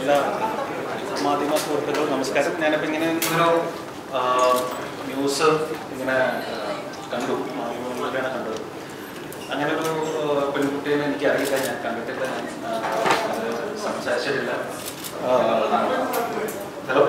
എല്ലാ മാധ്യമ സുഹൃത്തുക്കളും നമസ്കാരം. ഞാനിപ്പോൾ ഇങ്ങനെ ഒരു ന്യൂസ് ഇങ്ങനെ കണ്ടു, മാധ്യമങ്ങളിലൂടെയാണ് കണ്ടത്. അങ്ങനെ ഒരു പെൺകുട്ടിയെ എനിക്കറിയില്ല, ഞാൻ കണ്ടിട്ടില്ല, ഞാൻ അത് സംസാരിച്ചിട്ടില്ല. Hello,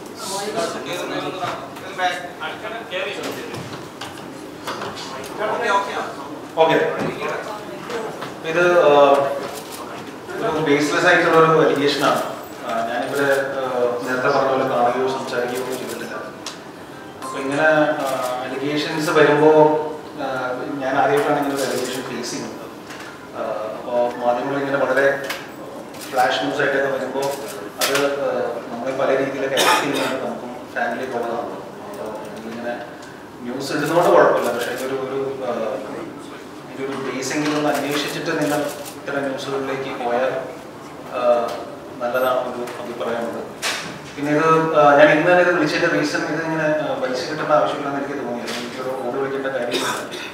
okay. ഇത് ഒരു ബേസ്ലെസ് ആയിട്ടുള്ള ഒരു അലിഗേഷനാണ്. ഞാനിവിടെ നേരത്തെ പറഞ്ഞ പോലെ കാണുകയോ സംസാരിക്കുകയോ ചെയ്തിട്ടില്ല. അപ്പോൾ ഇങ്ങനെ അലിഗേഷൻസ് വരുമ്പോൾ ഞാൻ ആദ്യമായിട്ടാണ് ഇങ്ങനെ ഒരു അലിഗേഷൻ ഫേസ് ചെയ്യുന്നത്. അപ്പോൾ മാധ്യമങ്ങൾ ഇങ്ങനെ വളരെ ഫ്ലാഷ് ന്യൂസ് ആയിട്ടൊക്കെ വരുമ്പോൾ അത് നമ്മളെ പല രീതിയിലൊക്കെ എഫക്ട് ചെയ്യുന്നുണ്ട്. നമുക്കും ഫാമിലി പോകുന്നതാണ്. അപ്പോൾ ഇങ്ങനെ ന്യൂസ് ഇടുന്നതുകൊണ്ട് കുഴപ്പമില്ല, പക്ഷേ ഇതൊരു ബേസെങ്കിലും ഒന്ന് അന്വേഷിച്ചിട്ട് നിങ്ങൾ ഇത്തരം ന്യൂസുകളിലേക്ക് പോയാൽ നല്ലതാണെന്നൊരു അഭിപ്രായമുണ്ട്. പിന്നെ ഇത് ഞാൻ ഇന്ന് തന്നെ ഇത് വിളിച്ചതിൻ്റെ റീസൺ ഇതിങ്ങനെ വലിച്ചു കിട്ടേണ്ട ആവശ്യമില്ലെന്ന് എനിക്ക് തോന്നിയത്. എനിക്കൊരു ഓടി വിളിക്കേണ്ട കാര്യമില്ല.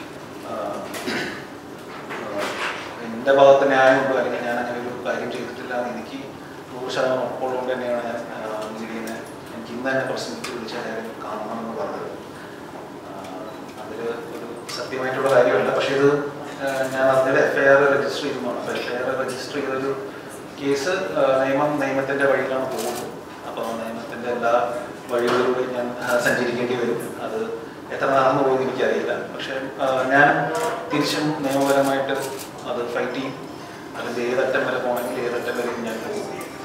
എൻ്റെ ഭാഗത്ത് ന്യായമുണ്ടോ അല്ലെങ്കിൽ ഞാൻ അങ്ങനെ ഒരു കാര്യം ചെയ്തിട്ടില്ല എന്ന് എനിക്ക് 100% ഉറപ്പുള്ളതുകൊണ്ട് തന്നെയാണ് ഞാൻ ഇതിനെ എനിക്ക് ഇന്ന് തന്നെ പ്രശ്നത്തിൽ വിളിച്ച കാര്യം കാണണമെന്ന് പറഞ്ഞത്. അതിൽ ഒരു സത്യമായിട്ടുള്ള കാര്യമല്ല. പക്ഷേ ഇത് ഞാൻ അതിൻ്റെ FIR രജിസ്റ്റർ ചെയ്യുന്നതാണ്. അപ്പോൾ FIR രജിസ്റ്റർ ചെയ്തൊരു കേസ് നിയമത്തിൻ്റെ വഴിയിലാണ് പോകുന്നത്. അപ്പോൾ നിയമത്തിൻ്റെ എല്ലാ വഴികളിലൂടെയും ഞാൻ സഞ്ചരിക്കേണ്ടി വരും. അത് എത്ര നടന്നു പോകുമെന്ന് എനിക്കറിയില്ല. പക്ഷേ ഞാൻ തിരിച്ചും നിയമപരമായിട്ട് അത് ഫൈറ്റ് ചെയ്യും. അതിൻ്റെ ഏതറ്റം വരെ പോകണമെങ്കിൽ ഏതറ്റം വരെ ഞാൻ പോകും.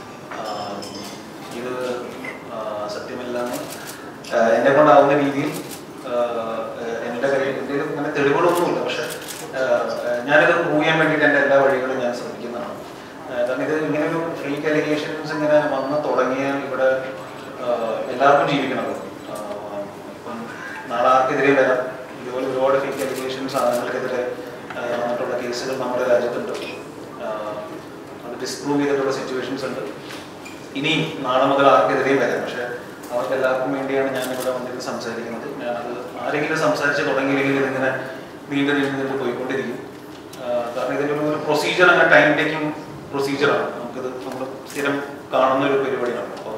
ഇത് സത്യമല്ലെന്ന് എന്നെ കൊണ്ടാവുന്ന രീതിയിൽ എൻ്റെ അങ്ങനെ തെളിവുകളൊന്നുമില്ല. പക്ഷെ ഞാനിത് പ്രൂവ് ചെയ്യാൻ വേണ്ടിയിട്ട് എൻ്റെ എല്ലാ വഴികളും ഞാൻ ശ്രമിക്കുന്നതാണ്. കാരണം ഇത് ഇങ്ങനെ ഒരു ഫേക്ക് അലിഗേഷൻസ് ഇങ്ങനെ വന്ന് തുടങ്ങിയാൽ ഇവിടെ എല്ലാവർക്കും ജീവിക്കണമല്ലോ. ഇപ്പം നാളെ ആർക്കെതിരെ വരാം. ഇതുപോലെ ഒരുപാട് ഫേക്ക് അലിഗേഷൻസ് ആളുകൾക്കെതിരെ വന്നിട്ടുള്ള കേസുകൾ നമ്മുടെ രാജ്യത്തുണ്ട്. അത് ഡിസ്പ്രൂവ് ചെയ്തിട്ടുള്ള സിറ്റുവേഷൻസ് ഉണ്ട്. ഇനിയും നാളെ മുതൽ ആർക്കെതിരെയും വരാം. പക്ഷേ അവർക്ക് എല്ലാവർക്കും വേണ്ടിയാണ് ഞാനിവിടെ വന്നിട്ട് സംസാരിക്കുന്നത്. ഞാനത് ആരെങ്കിലും സംസാരിച്ച് തുടങ്ങിയില്ലെങ്കിൽ ഇതിങ്ങനെ വീണ്ടും പോയിക്കൊണ്ടിരിക്കും. കാരണം ഇതിൻ്റെ ഒരു പ്രൊസീജിയർ, അങ്ങനെ ടൈം ടേക്കിംഗ് പ്രൊസീജിയറാണ്. നമുക്കിത് നമ്മൾ സ്ഥിരം കാണുന്ന ഒരു പരിപാടിയാണ്. അപ്പോൾ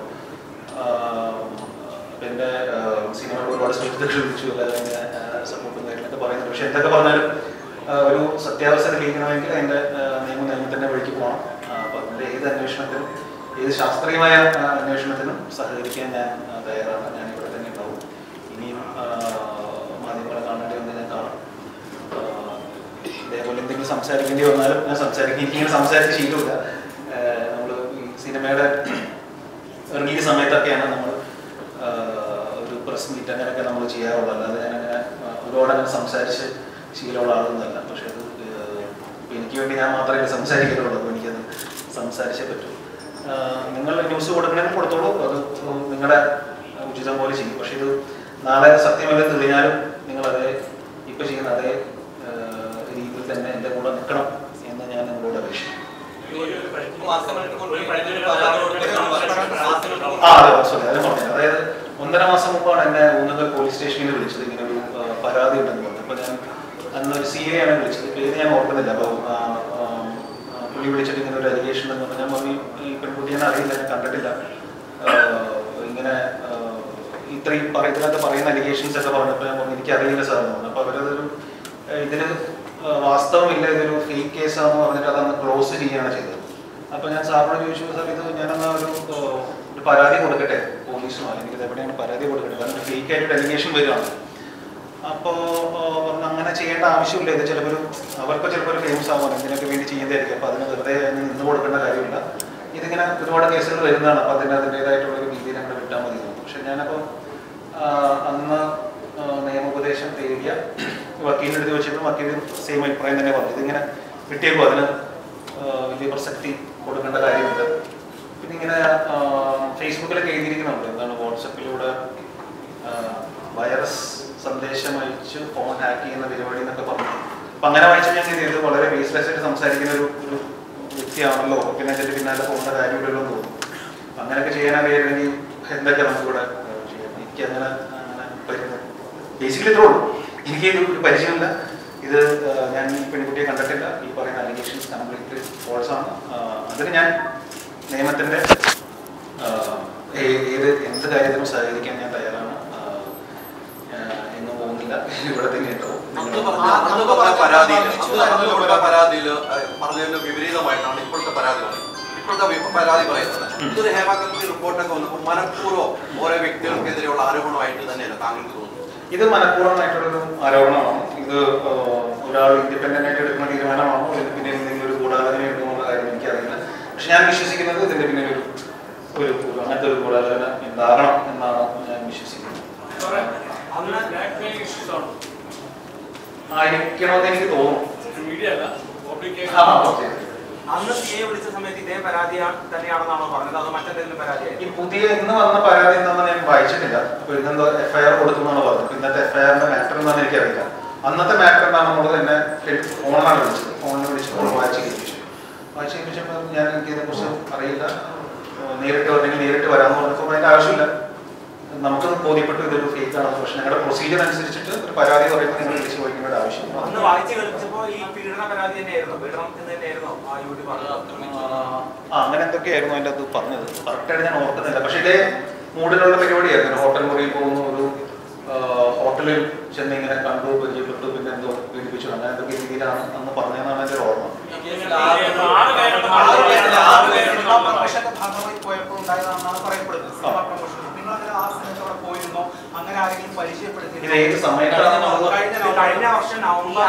എൻ്റെ സിനിമകൾ ഒരുപാട് സുഹൃത്തുക്കൾ വിളിച്ചു, അല്ലെങ്കിൽ സപ്പോർട്ടും കാര്യങ്ങളൊക്കെ പറയുന്നുണ്ട്. പക്ഷെ എന്തൊക്കെ പറഞ്ഞാലും ഒരു സത്യാവസ്ഥ തെളിയിക്കണമെങ്കിൽ അതിൻ്റെ നിയമത്തിൻ്റെ വഴിക്ക് പോകണം. അപ്പോൾ അതിൻ്റെ ഏത് അന്വേഷണത്തിനും, ഏത് ശാസ്ത്രീയമായ അന്വേഷണത്തിനും സഹകരിക്കാൻ ഞാൻ തയ്യാറാണ്. ഞാൻ ഇവിടെ തന്നെ ഉണ്ടാവും. ഇനിയും മാധ്യമങ്ങളെ കാണേണ്ടി വന്ന് ഞാൻ കാണാം. ഇതേപോലെ എന്തെങ്കിലും സംസാരിക്കേണ്ടി വന്നാലും ഞാൻ സംസാരിക്കും. എനിക്കിങ്ങനെ സംസാരിച്ച് ശീലമില്ല. നമ്മൾ ഈ സിനിമയുടെ റിലീസ് സമയത്തൊക്കെയാണ് നമ്മൾ ഒരു പ്രസ് മീറ്റ് അങ്ങനെയൊക്കെ നമ്മൾ ചെയ്യാറുള്ളത്. അല്ലാതെ ഞാനങ്ങനെ ഒരുപാടങ്ങനെ സംസാരിച്ച് ശീലമുള്ള ആളൊന്നുമല്ല. പക്ഷെ അത് എനിക്ക് വേണ്ടി ഞാൻ മാത്രമേ സംസാരിക്കുന്നുള്ളൂ. അപ്പോൾ എനിക്കത് സംസാരിച്ചേ പറ്റൂ. നിങ്ങൾ ന്യൂസ് കൊടുക്കണമെങ്കിൽ കൊടുത്തോളൂ, അത് നിങ്ങളുടെ ഉചിതം പോലെ ചെയ്യും. പക്ഷെ ഇത് നാളെ സത്യമല്ല തെളിഞ്ഞാലും നിങ്ങളതേ ഇപ്പം ചെയ്യുന്ന അതേ രീതിയിൽ തന്നെ എൻ്റെ കൂടെ നിൽക്കണം എന്ന് ഞാൻ നിങ്ങളോട് അപേക്ഷിക്കും. അതായത് 1.5 മാസം മുമ്പാണ് എന്നെ ഊന്നുകൽ പോലീസ് സ്റ്റേഷനിൽ വിളിച്ചത്. ഇങ്ങനെ ഒരു പരാതി ഉണ്ടെന്ന് പറഞ്ഞു. അപ്പോൾ ഞാൻ അന്നൊരു CA ആണ് വിളിച്ചത്. പേര് ഞാൻ ഓർക്കുന്നില്ല. അപ്പോൾ പുള്ളി വിളിച്ചിട്ട് ഇങ്ങനെ ഒരു അലിഗേഷൻ എന്ന് പറഞ്ഞാൽ ഞാൻ പറഞ്ഞു, ഈ പെൺകുട്ടിയെ അറിയില്ല, ഞാൻ കണ്ടിട്ടില്ല, ഇങ്ങനെ ഇത്രയും ഇതിനകത്ത് പറയുന്ന അലിഗേഷൻസ് ഒക്കെ പറഞ്ഞപ്പോൾ ഞാൻ പറഞ്ഞു എനിക്കറിയില്ല സാർ എന്ന് പറഞ്ഞു. അപ്പോൾ അവരതൊരു ഇതിൽ വാസ്തവമില്ല, ഇതൊരു ഫേക്ക് കേസാണെന്ന് പറഞ്ഞിട്ട് അതന്ന് ക്ലോസ് ചെയ്യുകയാണ് ചെയ്തത്. അപ്പോൾ ഞാൻ സാറിനോട് ചോദിച്ചു, സാർ ഇത് ഞാനെന്നാ ഒരു പരാതി കൊടുക്കട്ടെ പോലീസിനോ, അല്ലെങ്കിൽ ഇത് എവിടെയാണ് പരാതി കൊടുക്കട്ടെ, കാരണം ഫേക്ക് ആയിട്ട് അലിഗേഷൻ വരികയാണ്. അപ്പോൾ അങ്ങനെ ചെയ്യേണ്ട ആവശ്യമില്ല. ഇത് ചിലപ്പോൾ അവർക്ക് ചിലപ്പോൾ ഒരു ഫേമസ് ആവാൻ ഇതിനൊക്കെ വേണ്ടി ചെയ്യുന്നതായിരിക്കും. അപ്പോൾ അതിന് വെറുതെ നിന്ന് കൊടുക്കേണ്ട കാര്യമില്ല. ഇതിങ്ങനെ ഒരുപാട് കേസുകൾ വരുന്നതാണ്. അപ്പോൾ അതിൻ്റേതായിട്ടുള്ളൊരു രീതിയിൽ അങ്ങനെ വിട്ടാൽ മതി. പക്ഷെ ഞാനപ്പോൾ അന്ന് നിയമോപദേശം തേടിയ വക്കീലിൻ്റെ അടുത്ത് വെച്ചപ്പോൾ വക്കീലും സെയിം അഭിപ്രായം തന്നെ പറഞ്ഞു. ഇതിങ്ങനെ വിട്ടേക്കും, അതിന് വലിയ പ്രസക്തി കൊടുക്കേണ്ട കാര്യമില്ല. പിന്നെ ഇങ്ങനെ ഫേസ്ബുക്കിലൊക്കെ എഴുതിയിരിക്കുന്നുണ്ട്, എന്താണ് വാട്സപ്പിലൂടെ വൈറസ് സന്ദേശം അയച്ച് ഫോൺ ഹാക്ക് ചെയ്യുന്ന പരിപാടി എന്നൊക്കെ പറഞ്ഞു. അപ്പം അങ്ങനെ വായിച്ചാൽ ഞാൻ ചെയ്തത് വളരെ ബേസ്ലെസ് ആയിട്ട് സംസാരിക്കുന്ന ഒരു വ്യക്തിയാണല്ലോ, പിന്നെ അതിൻ്റെ പിന്നാലെ പോകേണ്ട കാര്യമില്ലല്ലോ എന്ന് തോന്നുന്നു. അങ്ങനെയൊക്കെ ചെയ്യാനറിയാമെങ്കിൽ എന്തൊക്കെ നമുക്കിവിടെ ചെയ്യാം. എനിക്കങ്ങനെ ബേസിക്കലി ഇത്രേ ഉള്ളൂ. എനിക്ക് ഒരു പരിചയമില്ല. ഇത് ഞാൻ ഈ പെൺകുട്ടിയെ കണ്ടിട്ടില്ല. ഈ പറയുന്ന അലിഗേഷൻസ് കംപ്ലീറ്റ് ഫോൾസ് ആണ്. അതിന് ഞാൻ നിയമത്തിൻ്റെ കാര്യത്തിലും സഹകരിക്കാൻ ഞാൻ തയ്യാറാണ്. എങ്ങും പോകുന്നില്ല, ഇവിടെ തന്നെ ഉണ്ടാവും. പരാതിയിൽ പറഞ്ഞതിന് വിപരീതമായിട്ടാണ് ഇപ്പോഴത്തെ പരാതി പറയുന്നത്. ഇതൊരു ഹേമ കമ്മിറ്റി റിപ്പോർട്ടൊക്കെ വന്നപ്പോൾ മനഃപൂർവ്വം ഓരോ വ്യക്തികൾക്കെതിരെയുള്ള ആരോപണമായിട്ട് തന്നെയല്ല താങ്കൾക്ക് തോന്നുന്നു? ഇത് മനഃപൂർവ്വമായിട്ടുള്ളൊരു ആരോപണമാണ്. ഇത് ഒരാൾ ഇൻഡിപെൻഡന്റ് ആയിട്ട് എടുക്കുന്ന തീരുമാനമാണോ, ഇതിന് പിന്നെ എന്തെങ്കിലും ഒരു ഗൂഢാലോചന ഉണ്ടെന്നുള്ള കാര്യം എനിക്കറിയില്ല. പക്ഷെ ഞാൻ വിശ്വസിക്കുന്നത് ഇതിന്റെ പിന്നിൽ ഒരു അങ്ങനത്തെ ഒരു ഗൂഢാലോചന ഉണ്ടാകണം എന്നാണ് ഞാൻ വിശ്വസിക്കുന്നത്. ആയിരിക്കണമെന്ന് എനിക്ക് തോന്നുന്നു. അന്ന് സിയെ വിളിച്ച സമയത്ത് ഇതേ പരാതി തന്നെയാണെന്നാണോ പറഞ്ഞത്, അതോ മറ്റെന്തെങ്കിലും പരാതിയായി? ഈ പുതിയ ഇന്ന് വന്ന പരാതി എന്താണെന്ന് ഞാൻ വായിച്ചിട്ടില്ല. അപ്പൊ ഇന്നെന്തോ FIR കൊടുത്തു എന്നാണ് പറഞ്ഞത്. ഇന്നത്തെ FIRന്റെ മാറ്റർ എന്താണെന്ന് എനിക്കറിയില്ല. അന്നത്തെ മാറ്റർ എന്താണെന്നുള്ളത് എന്നെ ഫോണിലാണ് വിളിച്ചത്. ഫോണിൽ വിളിച്ചപ്പോൾ വായിച്ച് കേൾപ്പിച്ചപ്പോൾ ഞാൻ എനിക്കിതിനെക്കുറിച്ച് അറിയില്ല, നേരിട്ട് വരണമെങ്കിൽ നേരിട്ട് വരാമെന്ന് പറഞ്ഞപ്പോൾ അതിൻ്റെ ആവശ്യമില്ല. നമുക്ക് ബോധ്യപ്പെട്ടു ഇതൊരു ഫേക്ക് ആണെന്ന്. പക്ഷെ ഞങ്ങളുടെ പ്രൊസീജിയർ അനുസരിച്ചിട്ട് ഒരു പരാതി പറയുമ്പോൾ നിങ്ങൾ വിളിച്ച് ചോദിക്കേണ്ട ആവശ്യമില്ല. അങ്ങനെ എന്തൊക്കെയായിരുന്നു അതിൻ്റെ അത് പറഞ്ഞത്, കറക്റ്റായിട്ട് ഞാൻ ഓർക്കുന്നില്ല. പക്ഷെ ഇതേ മൂഡിലുള്ള പരിപാടിയായിരുന്നു. ഹോട്ടൽ മുറിയിൽ പോകുന്നു, ഒരു ഹോട്ടലിൽ ചെന്ന് ഇങ്ങനെ കണ്ടു, പരിചയപ്പെട്ടു, പിന്നെ എന്തോ പീഡിപ്പിച്ചു, അങ്ങനെ എന്തൊക്കെ രീതിയിലാണ് അന്ന് പറഞ്ഞതെന്നാണ് എൻ്റെ ഒരു ഓർമ്മ. ഇത് ഏത് സമയത്താണ്? കഴിഞ്ഞ വർഷം നവംബർ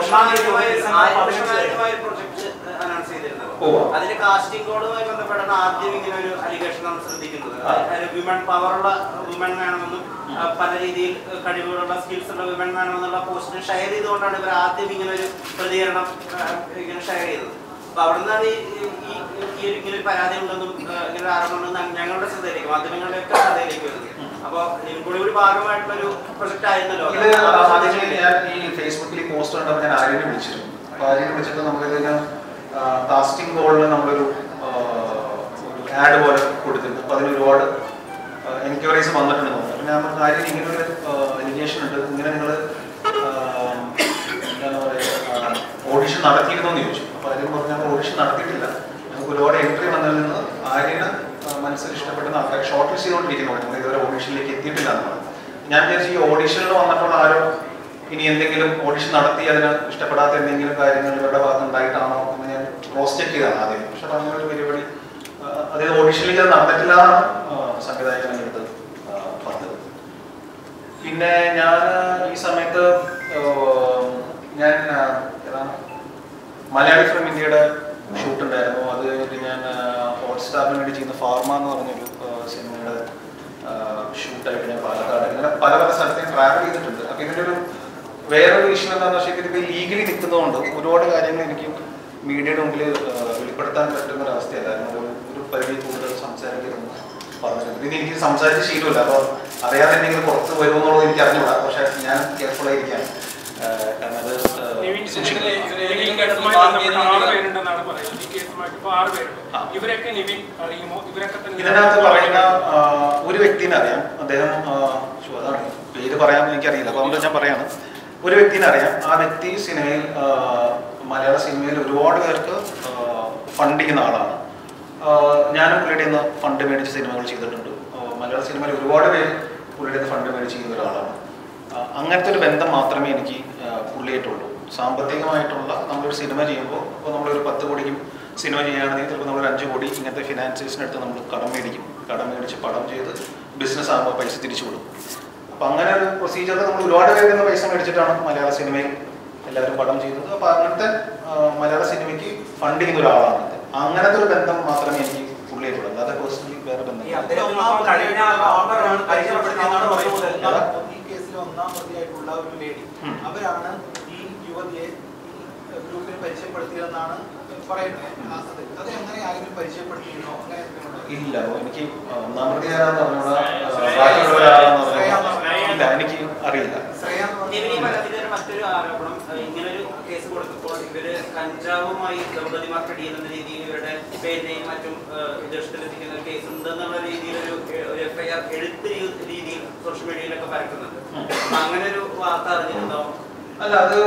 അതിന് കാസ്റ്റിംഗ് കോഡുമായി ബന്ധപ്പെട്ടാണ് ആദ്യം ഇങ്ങനെ ഒരു അലിഗേഷൻ നമ്മൾ ശ്രദ്ധിക്കുന്നത്. വിമൺ പവറുള്ള വിമൺ വേണമെന്നും പല രീതിയിൽ കഴിവുകളുള്ള സ്കിൽസ് ഉള്ള വിമൺ വേണമെന്നുള്ള പോസ്റ്റിന് ഷെയർ ചെയ്തുകൊണ്ടാണ് ഇവർ ആദ്യം ഇങ്ങനെ ഒരു പ്രതികരണം ഇങ്ങനെ ഷെയർ ചെയ്തത്. അപ്പൊ അവിടെ നിന്നാണ് ഇങ്ങനെ ഒരു പരാതി ഉണ്ടെന്നും ഇങ്ങനെ ഒരു ആരോപണം ഉണ്ടെന്നും ഞങ്ങളുടെ ശ്രദ്ധയിലേക്ക്, മാധ്യമങ്ങളുടെ ഒക്കെ ശ്രദ്ധയിലേക്ക് വരുന്നത്. അപ്പൊ ഇതിൻകൂടി ഒരു ഭാഗമായിട്ടുള്ള ഒരു പ്രൊജക്ട് ആയിരുന്നല്ലോ. ഞാൻ ഈ ഫേസ്ബുക്കിൽ പോസ്റ്റ് കണ്ടപ്പോൾ ഞാൻ ആര്യനെ വിളിച്ചിരുന്നു. അപ്പൊ ആര്യനെ വിളിച്ചിട്ട് നമുക്കിതിന് കാസ്റ്റിംഗ് കോളിൽ നമ്മളൊരു ആഡ് പോലെ കൊടുത്തിരുന്നു. അപ്പൊ അതിന് ഒരുപാട് എൻക്വയറീസ് വന്നിട്ടുണ്ട്. അപ്പൊ ഞാൻ പറഞ്ഞ ആര്യം ഇങ്ങനൊരു എലിഗേഷൻ ഉണ്ട്, ഇങ്ങനെ നിങ്ങൾ എന്താണ് പറയുക ഓഡിഷൻ നടത്തിയിരുന്നു എന്ന് ചോദിച്ചു. അപ്പൊ ആര്യം പറഞ്ഞു ഞങ്ങൾ ഓഡിഷൻ നടത്തിയിട്ടില്ല, നമുക്ക് ഒരുപാട് എൻട്രി വന്നതിൽ നിന്ന് ആര്യന് മനസ്സിൽ ഇഷ്ടപ്പെടുന്ന ആൾക്കാർ ഷോർട്ട് ലിസ്റ്റ് ചെയ്തുകൊണ്ടിരിക്കുന്നു, നമ്മൾ ഇതുവരെ ഓഡിഷനിലേക്ക് എത്തിയിട്ടില്ല എന്നാണ്. ഞാൻ വിചാരിച്ചു ഈ ഓഡിഷനിൽ വന്നിട്ടുള്ള ആരോ ഇനി എന്തെങ്കിലും ഓഡിഷൻ നടത്തി അതിന് ഇഷ്ടപ്പെടാത്ത എന്തെങ്കിലും കാര്യങ്ങൾ ഇവരുടെ ഭാഗത്ത് ഉണ്ടായിട്ടാണോ എന്ന് ഞാൻ ക്രോസ് ചെക്ക് ചെയ്താണ് ആദ്യം. പക്ഷെ അങ്ങനെ ഒരു പരിപാടി അതായത് ഓഡിഷനിലേക്ക് അത് നടന്നിട്ടില്ല എന്നാണ് സംവിധായകൻ എടുത്ത് പറഞ്ഞത്. പിന്നെ ഞാൻ ഈ സമയത്ത് ഞാൻ മലയാളി ഫ്രം ഇന്ത്യയുടെ ഷൂട്ട് ഉണ്ടായിരുന്നു. അത് കഴിഞ്ഞിട്ട് ഞാൻ ഹോട്ട്സ്റ്റാറിന് വേണ്ടി ചെയ്യുന്ന ഫാർമ എന്ന് പറഞ്ഞൊരു സിനിമയുടെ ഷൂട്ടായിട്ട് ഞാൻ പാലക്കാട് ഇങ്ങനെ പല പല സ്ഥലത്ത് ഞാൻ ട്രാവൽ ചെയ്തിട്ടുണ്ട്. അപ്പം ഇതിൻ്റെ ഒരു വേറൊരു ഇഷ്യൂ എന്താണെന്ന് വെച്ചാൽ ഇതിപ്പോൾ ലീഗലി നിൽക്കുന്നതുകൊണ്ട് ഒരുപാട് കാര്യങ്ങൾ എനിക്ക് മീഡിയയുടെ മുമ്പിൽ വെളിപ്പെടുത്താൻ പറ്റുന്ന ഒരവസ്ഥയല്ലായിരുന്നു. ഒരു പരിധി കൂടുതൽ സംസാരിക്കരുതെന്ന് പറഞ്ഞിട്ടുണ്ട്. പിന്നെ എനിക്ക് സംസാരിച്ച ശീലമില്ല, അപ്പോൾ അറിയാതെ എന്തെങ്കിലും പുറത്ത് വരുമെന്നുള്ളത് എനിക്ക് അറിഞ്ഞൂടാ. പക്ഷെ ഞാൻ കെയർഫുള്ളായിരിക്കാം, കാരണം അത് ഇതിനകത്ത് പറയുന്ന ഒരു വ്യക്തിനെ അറിയാം. അദ്ദേഹം അതാണ് പേര് പറയാമെന്ന് എനിക്കറിയില്ല, അപ്പോൾ അതുകൊണ്ട് ഞാൻ പറയാണ്. ഒരു വ്യക്തിനെ അറിയാം. ആ വ്യക്തി സിനിമയിൽ മലയാള സിനിമയിൽ ഒരുപാട് പേർക്ക് ഫണ്ട് ചെയ്യുന്ന ആളാണ്. ഞാനും പുള്ളിയുടെ നിന്ന് ഫണ്ട് മേടിച്ച് സിനിമകൾ ചെയ്തിട്ടുണ്ട്. മലയാള സിനിമയിൽ ഒരുപാട് പേര് പുള്ളിയുടെ നിന്ന് ഫണ്ട് മേടിച്ച് ചെയ്യുന്ന ഒരാളാണ്. അങ്ങനത്തെ ഒരു ബന്ധം മാത്രമേ എനിക്ക് പുള്ളിയായിട്ടുള്ളൂ. സാമ്പത്തികമായിട്ടുള്ള നമ്മളൊരു സിനിമ ചെയ്യുമ്പോൾ, ഇപ്പോൾ നമ്മളൊരു 10 കോടിക്കും സിനിമ ചെയ്യുകയാണെങ്കിൽ ചിലപ്പോൾ നമ്മളൊരു 5 കോടി ഇങ്ങനത്തെ ഫിനാൻസേഴ്സിനടുത്ത് നമ്മൾ കടം മേടിക്കും. കടം മേടിച്ച് പടം ചെയ്ത് ബിസിനസ് ആകുമ്പോൾ പൈസ തിരിച്ചു കൊടുക്കും. അപ്പം അങ്ങനെ ഒരു പ്രൊസീജിയർ നമ്മൾ ഒരുപാട് പേരിൽ നിന്ന് പൈസ മേടിച്ചിട്ടാണ് മലയാള സിനിമയിൽ എല്ലാവരും പടം ചെയ്തത്. അപ്പോൾ അങ്ങനത്തെ മലയാള സിനിമയ്ക്ക് ഫണ്ട് ചെയ്യുന്ന ഒരാളാണ്. അങ്ങനത്തെ ഒരു ബന്ധം മാത്രമേ എനിക്ക് പുള്ളിയായിട്ടുള്ളൂ, അല്ലാതെ പേഴ്സണലി വേറെ ബന്ധം. ഈ കേസിലെ ഒന്നാം പ്രതിയായിട്ടുള്ള ഒരു ലേഡി, അവരാണ് ഈ യുവതിയെ ഗ്രൂപ്പിന് പരിചയപ്പെടുത്തിയതെന്നാണ് പറയുന്നത്. അത് എങ്ങനെ ആരെങ്കിലും പരിചയപ്പെടുത്തിയിരുന്നോ? അങ്ങനെ ഇല്ല, എനിക്ക് ഒന്നാം പ്രതി ആരാന്ന് പറഞ്ഞോളാം, എനിക്ക് അറിയില്ല. മറ്റൊരു ആരോപണം, ഇങ്ങനൊരു കേസ് കൊടുത്തപ്പോൾ ഇവര് കഞ്ചാവുമായി ദമ്പതി മാർക്കറ്റ് ചെയ്യുന്ന രീതിയിൽ ഇവരുടെ പേരിനെയും മറ്റും ദൃഷ്ടത്തിലെത്തിക്കുന്ന കേസ് ഉണ്ടെന്നുള്ള രീതിയിലൊരു FIR എഴുത്ത് രീതിയിൽ സോഷ്യൽ മീഡിയയിലൊക്കെ പരക്കുന്നുണ്ട്. അങ്ങനെ ഒരു വാർത്ത അറിഞ്ഞിട്ടുണ്ടോ? അല്ല, അത്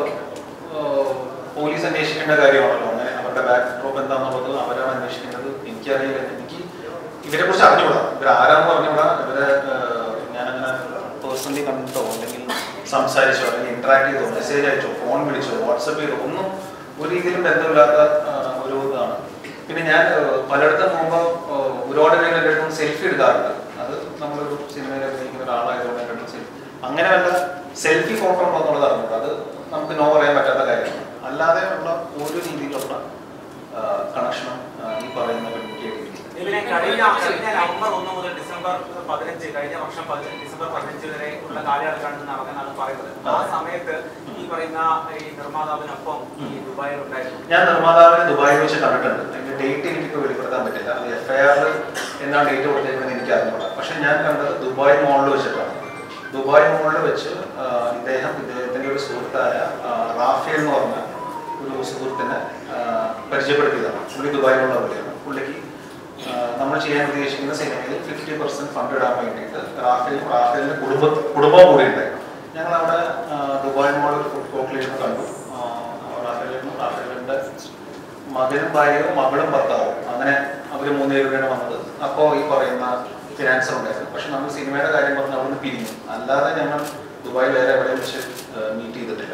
പോലീസ് അന്വേഷിക്കേണ്ട കാര്യമാണല്ലോ. അങ്ങനെ അവരുടെ ബാക്ക് ഡ്രോപ്പ് എന്താണെന്നുള്ളത് അവരാണ് അന്വേഷിക്കേണ്ടത്. എനിക്കറിയില്ല. എനിക്ക് ഇവരെ കുറിച്ച് അറിഞ്ഞുകൂടാ, ഇവരാരാന്ന് പറഞ്ഞുകൂടാ. ഇവരെ ഞാനങ്ങനെ പേഴ്സണലി കണ്ടിട്ടോ അല്ലെങ്കിൽ സംസാരിച്ചോ അല്ലെങ്കിൽ ഇന്ററാക്ട് ചെയ്തോ മെസ്സേജ് അയച്ചോ ഫോൺ വിളിച്ചോ വാട്സപ്പ് ചെയ്തോ ഒന്നും ഒരു രീതിയിലും ബന്ധമില്ലാത്ത ഒരു ഇതാണ്. പിന്നെ ഞാൻ പലയിടത്തും പോകുമ്പോൾ ഒരുപാട് പേര് എൻ്റെ അടുത്ത് സെൽഫി എടുക്കാറുണ്ട്. അത് നമ്മളൊരു സിനിമയിൽ അഭിനയിക്കുന്ന ഒരാളായതുകൊണ്ട് എൻ്റെ അടുത്ത് സെൽഫി അങ്ങനെ വല്ല സെൽഫി ഫോട്ടോ ഉണ്ടോ എന്നുള്ളത് അറിഞ്ഞിട്ട് അത് നമുക്ക് നോ പറയാൻ പറ്റാത്ത കാര്യമാണ്. അല്ലാതെ ഉള്ള ഒരു രീതിയിലുള്ള കണക്ഷനും ഈ പറയുന്ന പെൺകുട്ടിയെ കഴിഞ്ഞ നവംബർ 1 മുതൽ ഡിസംബർ 15 കഴിഞ്ഞ വർഷം ഡിസംബർ 15 വരെ ഉള്ള കാലയളവിലാണ് നടന്നെന്നാണ് പറയുന്നത്. ആ സമയത്ത് ഈ പറയുന്ന ഈ നിർമ്മാതാവിനൊപ്പം ഈ ദുബായിൽ ഉണ്ടായിരുന്നു. ഞാൻ നിർമ്മാതാവിനെ ദുബായിൽ വെച്ച് കണ്ടിട്ടുണ്ട്. അതിന്റെ ഡേറ്റ് എനിക്കിപ്പോൾ വെളിപ്പെടുത്താൻ പറ്റില്ല. അത് FIR എന്നാണ് ഡേറ്റ് കൊടുത്തേക്കുന്നത് എനിക്ക് അറിഞ്ഞൂടാ. പക്ഷെ ഞാൻ കണ്ടത് ദുബായ് മോളിൽ വെച്ചിട്ടാണ്. ദുബായ് മോളിൽ വെച്ച് ഇദ്ദേഹത്തിന്റെ ഒരു സുഹൃത്തായ റാഫേൽ എന്ന് പറഞ്ഞ ഒരു സുഹൃത്തിനെ പരിചയപ്പെടുത്തിയതാണ്. പുള്ളി ദുബായിലുള്ള പുള്ളിയാണ്. പുള്ളിക്ക് നമ്മൾ ചെയ്യാൻ ഉദ്ദേശിക്കുന്ന സിനിമയിൽ 50% ഫണ്ട് ഇടാൻ വേണ്ടിയിട്ട് റാഫേലിന്റെ കുടുംബം കൂടി ഉണ്ടായിരുന്നു. ഞങ്ങൾ അവിടെ ദുബായ് മോളിൽ ഒരു ഫുഡ് കോർട്ടിലേക്ക് കണ്ടു. റാഫേലിന്റെ മകനും ഭാര്യയും മകളും ഭർത്താവും അങ്ങനെ അവർ 3 പേരുടെയാണ് വന്നത്. അപ്പോൾ ഈ പറയുന്ന ഫിനാൻസർ ഉണ്ടായിരുന്നു. പക്ഷെ നമ്മൾ സിനിമയുടെ കാര്യം പറഞ്ഞ് അവിടെ നിന്ന് പിരിഞ്ഞു. അല്ലാതെ ഞങ്ങൾ ദുബായ് വേറെ എവിടെ വെച്ച് മീറ്റ് ചെയ്തിട്ടില്ല.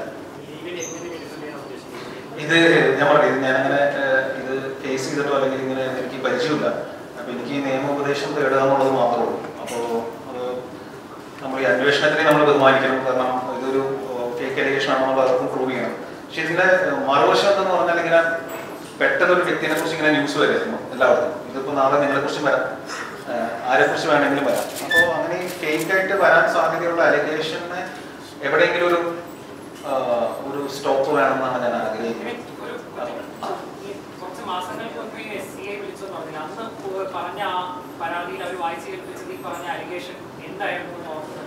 ഇത് ഞാൻ പറഞ്ഞു, ഞാനങ്ങനെ ഇത് ഫേസ് ചെയ്തിട്ടോ അല്ലെങ്കിൽ ഇങ്ങനെ എനിക്ക് പരിചയമില്ല. അപ്പൊ എനിക്ക് ഈ നിയമോപദേശം തേടുക എന്നുള്ളത് മാത്രമേ ഉള്ളൂ. അപ്പോൾ അത് നമ്മൾ ഈ അന്വേഷണത്തിനെ നമ്മൾ ബഹുമാനിക്കണം. കാരണം ഇതൊരു ഫേക്ക് അലിഗേഷൻ ആണെന്നുള്ള അവർക്കും പ്രൂവ് ചെയ്യണം. പക്ഷെ ഇതിന്റെ മറുവശം എന്ന് പറഞ്ഞാൽ ഇങ്ങനെ പെട്ടെന്നൊരു വ്യക്തിനെ കുറിച്ച് ഇങ്ങനെ ന്യൂസ് വരായിരുന്നു എല്ലാവർക്കും. ഇതിപ്പോൾ നാളെ നിങ്ങളെ കുറിച്ചും വരാം, ആരെക്കുറിച്ച് വേണമെങ്കിലും വരാം. അപ്പോൾ അങ്ങനെ ഫേക്ക് ആയിട്ട് വരാൻ സാധ്യതയുള്ള അലിഗേഷന് എവിടെയെങ്കിലും ഒരു സ്റ്റോപ്പ് വേണമെന്നാണ് ഞാൻ ആഗ്രഹിക്കുന്നത്. കുറച്ച് മാസങ്ങൾക്ക് മുമ്പ് SCA വിളിച്ചെന്ന് പറഞ്ഞില്ല, അന്ന് പറഞ്ഞ ആ പരാതിയിൽ അവർ വായിച്ചു കേൾപ്പിച്ചത് ഈ പറഞ്ഞ അലിഗേഷൻ എന്തായിരുന്നു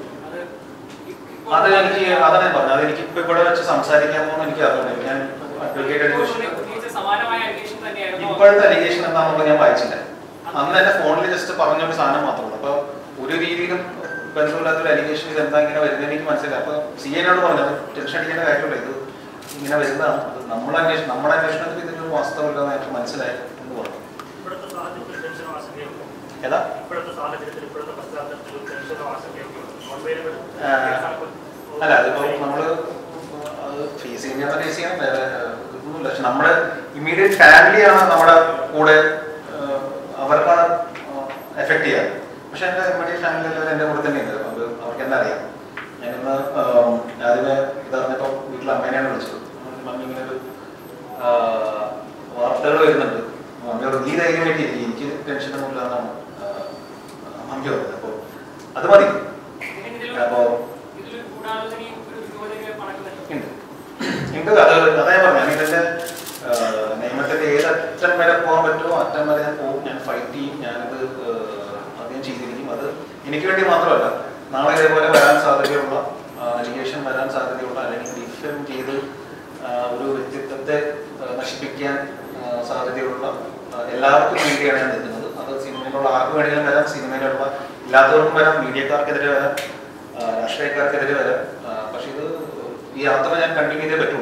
അത് എനിക്ക് അതാണ് ഞാൻ പറഞ്ഞത്. അതെനിക്ക് ഇപ്പൊ ഇവിടെ വെച്ച് സംസാരിക്കാമോ എന്ന് എനിക്ക് അറിയില്ല. ഞാൻ സമാനമായ അലിഗേഷൻ തന്നെയായിരുന്നു. ഇപ്പോഴത്തെ അലിഗേഷൻ എന്താണെന്നുള്ളത് ഞാൻ വായിച്ചില്ല. അന്ന് എന്റെ ഫോണിൽ ജസ്റ്റ് പറഞ്ഞൊരു സാധനം മാത്രമേ. അപ്പൊ ഒരു രീതിയിലും ബന്ധമില്ലാത്തൊരു അലിഗേഷൻ ഇത് എന്താ ഇങ്ങനെ വരുന്നത് എനിക്ക് മനസ്സിലായി. അപ്പൊ CAനോട് പറഞ്ഞത് ടെൻഷൻ അടിക്കേണ്ട കാര്യമില്ല, ഇത് ഇങ്ങനെ വരുന്നതാണ്. അത് നമ്മുടെ അന്വേഷണത്തിൽ ഇതിനൊരു വാസ്തവമില്ലെന്ന് എനിക്ക് മനസ്സിലായി എന്ന് പറഞ്ഞു. ഏതാ അല്ല അതിപ്പോ നമ്മള് ഫേസ് ചെയ്യാൻ ഫേസ് ചെയ്യാൻ വേറെ ഇതൊന്നുമില്ല. പക്ഷെ നമ്മുടെ ഇമ്മീഡിയറ്റ് ഫാമിലിയാണ് നമ്മുടെ കൂടെ, അവർക്കാണ് എഫക്ട് ചെയ്യാറ്. പക്ഷെ എൻ്റെ ഇമ്മീഡിയറ്റ് ഫാമിലി എല്ലാവരും എൻ്റെ കൂടെ തന്നെയുണ്ട്. അത് അവർക്ക് എന്താ അറിയാം. ഞാനിന്ന് ആദ്യമേ ഇതറിഞ്ഞപ്പോൾ വീട്ടിൽ അമ്മേനെയാണ് വിളിച്ചത്. മമ്മി ഇങ്ങനെ ഒരു വാർത്തകൾ വരുന്നുണ്ട്, മമ്മിയോട് നീ ധൈര്യമായിട്ട് ഇരിക്കും, എനിക്ക് ടെൻഷനൊന്നും ഇല്ലാന്നാണ് മമ്മി പറഞ്ഞത്. അപ്പോൾ അത് മതി. അപ്പോൾ ഉണ്ട് അത് അതേ പറഞ്ഞു. ഇതിൻ്റെ നിയമത്തിന്റെ ഏതറ്റം വരെ പോകാൻ പറ്റുമോ അറ്റം വരെ ഞാൻ പോകും, ഞാൻ ഫൈറ്റ് ചെയ്യും, ഞാനത് ആദ്യം ചെയ്തിരിക്കും. അത് എനിക്ക് വേണ്ടി മാത്രമല്ല, നാളെ ഇതേപോലെ വരാൻ സാധ്യതയുള്ള അലിഗേഷൻ വരാൻ സാധ്യതയുള്ള അല്ലെങ്കിൽ ഡിഫെം ചെയ്ത് ഒരു വ്യക്തിത്വത്തെ നശിപ്പിക്കാൻ സാധ്യതയുള്ള എല്ലാവർക്കും വേണ്ടിയാണ് ഞാൻ നിൽക്കുന്നത്. അത് സിനിമയിലുള്ള ആർക്കും വേണമെങ്കിലും വരാം, സിനിമയിലുള്ള ഇല്ലാത്തവർക്കും വരാം, മീഡിയക്കാർക്കെതിരെ വരാം, രാഷ്ട്രീയക്കാർക്കെതിരെ വരാം. പക്ഷെ ഇത് ഈ യാത്ര ഞാൻ കണ്ടിന്യൂ ചെയ്തേ പറ്റുള്ളൂ.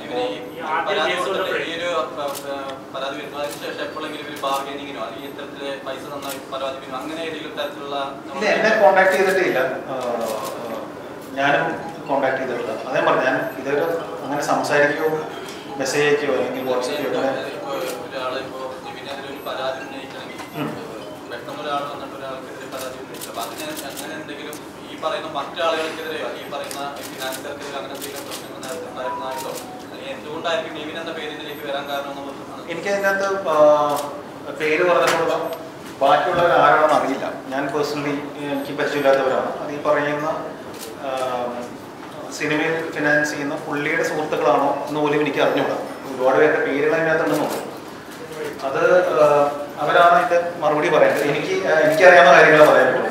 പരാതി വരുന്നതിന് ശേഷം എപ്പോഴെങ്കിലും ഒരു ബാർഗനിങ്ങിനോ അല്ലെങ്കിൽ ഇത്തരത്തില് പൈസ നന്നായി പരാതി വരും അങ്ങനെ ഏതെങ്കിലും തരത്തിലുള്ള ഇല്ല, എന്നെ കോണ്ടാക്ട് ചെയ്തിട്ടേ ഇല്ല, ഞാനും കോണ്ടാക്ട് ചെയ്തിട്ടില്ല. അതേ പറഞ്ഞു, ഞാൻ ഇതൊരു അങ്ങനെ സംസാരിക്കുകയോ മെസ്സേജ് അയക്കുകയോ അല്ലെങ്കിൽ വാട്സപ്പ് ഒരാളെ ഇപ്പോൾ ഒരു പരാതി ഉന്നയിക്കണമെങ്കിൽ പെട്ടെന്ന് ഒരാൾ വന്നിട്ട് ഒരാൾക്കെതിരെ പരാതി ഉന്നയിച്ചു. അപ്പൊ അതിന് അങ്ങനെ എന്തെങ്കിലും ഈ പറയുന്ന മറ്റാളുകൾക്കെതിരെയോ ഈ പറയുന്ന ഫിനാൻസർക്കെതിരെ അങ്ങനെ എന്തെങ്കിലും പ്രശ്നങ്ങൾ നേരത്തെ ഉണ്ടായിരുന്നായിട്ടോ അല്ലെങ്കിൽ എന്തുകൊണ്ടായിരിക്കും നിവിൻ എന്ന പേര് ഇതിലേക്ക് വരാൻ കാരണം? എനിക്ക് അതിനകത്ത് പേര് പറഞ്ഞിട്ടുള്ള ബാക്കിയുള്ളവർ ആരാണെന്ന് അറിയില്ല. ഞാൻ പേഴ്സണലി എനിക്ക് പരിചയമില്ലാത്തവരാണ്. അത് ഈ പറയുന്ന സിനിമയിൽ ഫിനാൻസ് ചെയ്യുന്ന പുള്ളിയുടെ സുഹൃത്തുക്കളാണോ എന്ന് പോലും എനിക്ക് അറിഞ്ഞുകൂടാ. ഒരുപാട് പേരുടെ പേരുകൾ അതിനകത്തുണ്ടെന്ന് തോന്നുന്നു. അത് അവരാണ് ഇതിന്റെ മറുപടി പറയേണ്ടത്. എനിക്കറിയാവുന്ന കാര്യങ്ങളെ പറയാനുള്ളൂ.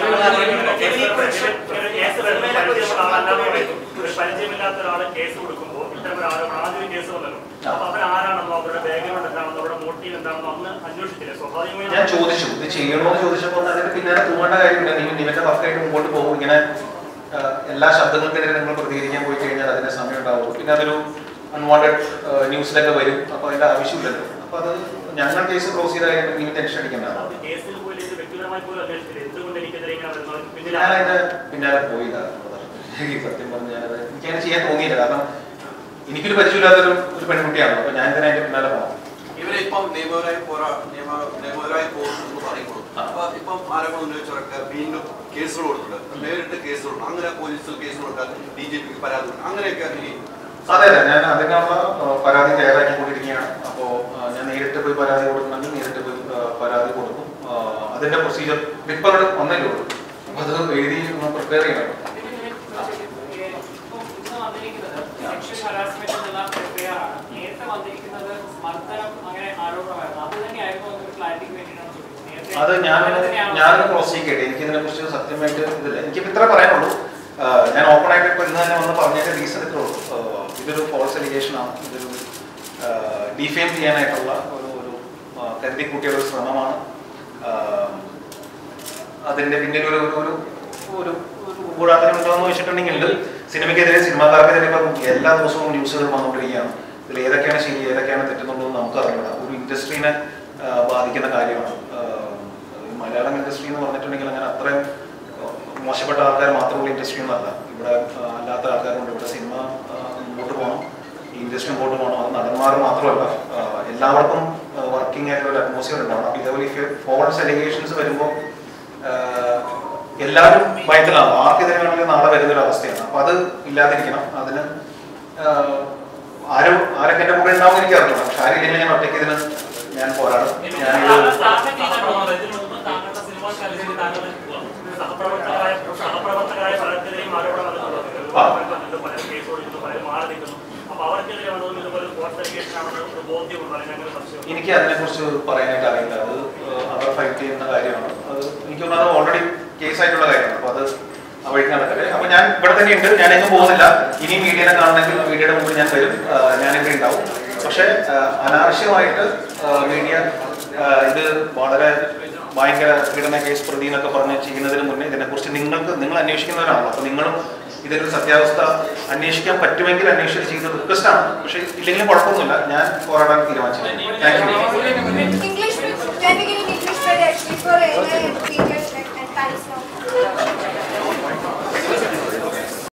പരിചയമില്ലാത്ത ഒരാളെ കേസ് കൊടുക്കുമ്പോൾ ഇത്തരം ആദ്യം കേസ് വന്നല്ലോ, അപ്പൊ അവരാരാണെന്നോ അവരുടെ ബാക്ക്ഗ്രൗണ്ട് എന്താണെന്നോ അവരുടെ മോട്ടീവ് എന്താണെന്നോ അന്ന് അന്വേഷിച്ചില്ല. സ്വാഭാവികമായി ഞാൻ ചോദിച്ചു, ഇത് ചെയ്യണോന്ന് ചോദിച്ചപ്പോൾ അതിന് പിന്നാലെ തൂങ്ങേണ്ട കാര്യമില്ല. നിവിന്റെ വർക്കായിട്ട് മുമ്പോട്ട് പോകും. ഇങ്ങനെ എല്ലാ ശബ്ദങ്ങൾക്കെതിരെ നിങ്ങൾ പ്രതികരിക്കാൻ പോയി കഴിഞ്ഞാൽ അതിന്റെ സമയം ഉണ്ടാവുള്ളൂ. പിന്നെ അതൊരു അൺവാണ്ടഡ് ന്യൂസിലൊക്കെ വരും. അപ്പൊ അതിന്റെ ആവശ്യമില്ലല്ലോ. അപ്പൊ അത് ഞങ്ങൾ കേസ് ക്ലോസ് ചെയ്താൽ ടെൻഷൻ അടിക്കേണ്ടതാണ്. കേസിൽ പോയി വ്യക്തമായി പോലും അന്വേഷിച്ചില്ല. എന്തുകൊണ്ട് എനിക്കെതിരെ ഇങ്ങനെ വരുന്നത്? ഞാൻ അതിന്റെ പിന്നാലെ പോയില്ല. സത്യം പറഞ്ഞ് ഞാനത് എനിക്കങ്ങനെ ചെയ്യാൻ തോന്നിയില്ല. കാരണം എനിക്കൊരു പരിചയമില്ലാത്തൊരു പെൺകുട്ടിയാണല്ലോ. അപ്പൊ ഞാൻ തന്നെ അതിന്റെ പിന്നാലെ പോകണം. ഇവരെ ഇപ്പം നിയമപരമായി പോകുന്നു പറയുമ്പോൾ അപ്പൊ ഇപ്പം ആരോപണം ഉന്നയിച്ചവരൊക്കെ വീണ്ടും കേസുകൾ കൊടുത്തിട്ടുണ്ട്. നേരിട്ട് കേസുകളുണ്ട്. അങ്ങനെ പോലീസിൽ കേസ് കൊടുക്കാൻ DGPക്ക് പരാതി അങ്ങനെയൊക്കെ. അതെ അതെ, ഞാൻ അതിനുള്ള പരാതി തയ്യാറാക്കിക്കൊണ്ടിരിക്കുകയാണ്. അപ്പോൾ ഞാൻ നേരിട്ട് പോയി പരാതി കൊടുക്കണമെങ്കിൽ നേരിട്ട് പോയി പരാതി കൊടുക്കും. അതിന്റെ പ്രൊസീജിയർ ഇപ്പോൾ വന്നല്ലോ. അപ്പൊ അത് എഴുതി പ്രിപ്പയർ ചെയ്യണം. അത് ഞാനൊന്ന് ക്രോസ് ചെയ്യട്ടെ. എനിക്ക് ഇതിനെ കുറിച്ച് സത്യമായിട്ട് ഇതില്ല. എനിക്കിപ്പോൾ ഇത്ര പറയാനുള്ളൂ. ഞാൻ ഓപ്പൺ ആയിട്ട് ഇപ്പോൾ ഇന്ന് തന്നെ വന്ന് പറഞ്ഞതിന്റെ റീസൺ ഇത്രേ ഉള്ളൂ. ഇതൊരു ഫോൾസ് അലിഗേഷൻ ആണ്. ഇതൊരു ഡിഫെയിം ചെയ്യാനായിട്ടുള്ള ഒരു കരുതി കൂട്ടിയ ഒരു ശ്രമമാണ്. അതിന്റെ പിന്നിൽ ഒരു ഗൂഢാലോചന ഉണ്ടോ എന്ന് വെച്ചിട്ടുണ്ടെങ്കിൽ സിനിമയ്ക്കെതിരെ സിനിമാക്കാർക്കെതിരെ ഇപ്പം എല്ലാ ദിവസവും ന്യൂസുകൾ വന്നുകൊണ്ടിരിക്കുകയാണ്. ഇതിൽ ഏതൊക്കെയാണ് ശരി ഏതൊക്കെയാണ് തെറ്റുന്നുള്ളത് നമുക്ക് അറിയില്ല. ഒരു ഇൻഡസ്ട്രീനെ ബാധിക്കുന്ന കാര്യമാണ്. മലയാളം ഇൻഡസ്ട്രി എന്ന് പറഞ്ഞിട്ടുണ്ടെങ്കിൽ അങ്ങനെ അത്രയും മോശപ്പെട്ട ആൾക്കാർ മാത്രമുള്ള ഇൻഡസ്ട്രി ഒന്നല്ല. ഇവിടെ അല്ലാത്ത ആൾക്കാരുണ്ട്. ഇവിടെ സിനിമ മുമ്പോട്ട് പോകണം, ഈ ഇൻഡസ്ട്രി മുമ്പോട്ട് പോകണം. അത് നടന്മാർ മാത്രമല്ല, എല്ലാവർക്കും വർക്കിംഗ് ആയിട്ടുള്ള ഒരു അറ്റ്മോസ്ഫിയർ ഉണ്ടാവണം. അപ്പോൾ ഇതേപോലെ ഫോൾസ് അലിഗേഷൻസ് വരുമ്പോൾ എല്ലാവരും ഭയത്തിലാണ്. ആർക്കെതിരെ വേണമെങ്കിലും നാളെ വരുന്നൊരു അവസ്ഥയാണ്. അപ്പോൾ അത് ഇല്ലാതിരിക്കണം. അതിന് ആരൊക്കെ എൻ്റെ കൂടെ ഉണ്ടാവും എനിക്ക് അറിയില്ല. പക്ഷെ ആരില്ലെങ്കിൽ ഞാൻ ഒറ്റയ്ക്ക് ഇതിന് ഞാൻ പോരാടും. സഹപ്രവർത്തകരായ പലർക്കെതിരെയും ആരോപണം നടത്തുന്നുണ്ട്. എനിക്ക് അതിനെക്കുറിച്ച് പറയാനായിട്ട് അറിയില്ല. അത് അവർ ഫൈറ്റ് ചെയ്യുന്ന കാര്യമാണ്. അത് എനിക്ക് തോന്നുന്നത് ഓൾറെഡി കേസായിട്ടുള്ള കാര്യമാണ്. അപ്പോൾ അത് ആ വഴിക്ക് നടക്കട്ടെ. അപ്പോൾ ഞാൻ ഇവിടെ തന്നെ ഉണ്ട്. ഞാൻ എങ്ങും പോകുന്നില്ല. ഇനി മീഡിയനെ കാണണമെങ്കിൽ മീഡിയയുടെ മുമ്പിൽ ഞാൻ വരും. ഞാനിവിടെ ഉണ്ടാവും. പക്ഷേ അനാവശ്യമായിട്ട് മീഡിയ ഇത് വളരെ ഭയങ്കര പീഡന കേസ് പ്രതി എന്നൊക്കെ പറഞ്ഞ് ചെയ്യുന്നതിന് മുന്നേ ഇതിനെക്കുറിച്ച് നിങ്ങൾ അന്വേഷിക്കുന്നവരാണല്ലോ. അപ്പോൾ നിങ്ങളും ഇതൊരു സത്യാവസ്ഥ അന്വേഷിക്കാൻ പറ്റുമെങ്കിൽ അന്വേഷിച്ച് ചെയ്ത് റിക്വസ്റ്റാണ്. പക്ഷേ ഇല്ലെങ്കിലും കുഴപ്പമൊന്നുമില്ല. ഞാൻ പോരാടാൻ തീരുമാനിച്ചു. English, can we get an English word actually for English and times now?